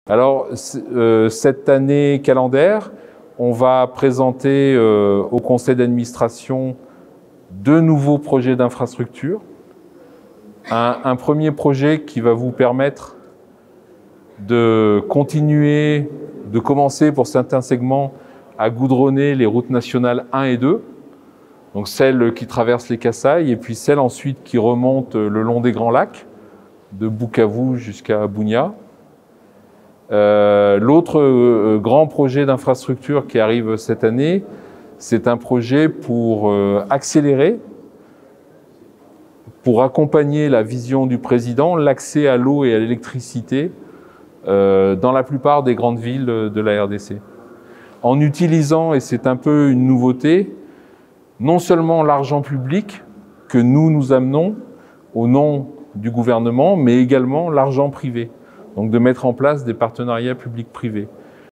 Alors, cette année calendaire, on va présenter au conseil d'administration 2 nouveaux projets d'infrastructure. Un premier projet qui va vous permettre de continuer, de commencer pour certains segments à goudronner les routes nationales 1 et 2, donc celles qui traversent les Cassailles et puis celles ensuite qui remontent le long des Grands Lacs, de Bukavu jusqu'à Bunia. L'autre grand projet d'infrastructure qui arrive cette année, c'est un projet pour accélérer, pour accompagner la vision du président, l'accès à l'eau et à l'électricité dans la plupart des grandes villes de la RDC. En utilisant, et c'est un peu une nouveauté, non seulement l'argent public que nous amenons au nom du gouvernement, mais également l'argent privé. Donc de mettre en place des partenariats publics-privés.